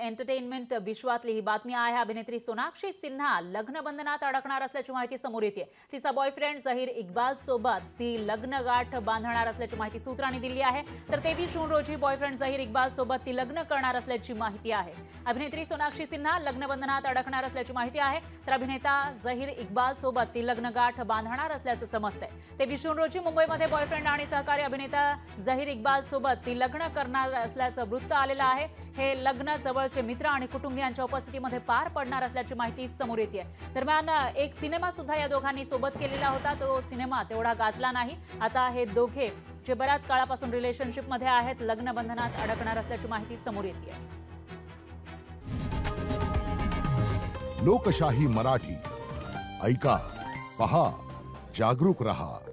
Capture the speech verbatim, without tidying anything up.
Entertainment विश्वातली ही बातमी आहे। अभिनेत्री सोनाक्षी सिन्हा लग्नबंधनात अडकणार असल्याची माहिती समोर येते। तिचा बॉयफ्रेंड झहीर इक्बाल सोबत ती लग्नगाठ बांधणार असल्याची माहिती सूत्रांनी दिली आहे। तर तेवीस जून रोजी बॉयफ्रेंड झहीर इक्बाल सोबत ती लग्न करणार असल्याची माहिती आहे। अभिनेत्री सोनाक्षी सिन्हा लग्नबंधनात अडकणार असल्याची माहिती आहे। तर अभिनेता झहीर इक्बाल सोबत ती लग्नगाठ बांधणार असल्याचं समजतंय। तेवीस जून रोजी मुंबईमध्ये बॉयफ्रेंड आणि सहकारी अभिनेता झहीर इक्बाल सोबत ती लग्न करणार असल्याचं वृत्त आलेलं आहे। हे लग्न जवळचे मित्र आणि कुटुंबियांच्या उपस्थितीमध्ये पार पडणार असल्याची माहिती समोर येते। दरम्यान एक सिनेमा सुद्धा या दोघांनी सोबत केलेला होता। तो सिनेमा तेवढा गाजला नाही। आता हे दोघे जे बऱ्याच काळापासून रिलेशनशिप मध्ये आहेत लग्नबंधनात अडकणार असल्याची माहिती समोर येते। लोकशाही मराठी ऐका, पहा, जागरूक रहा।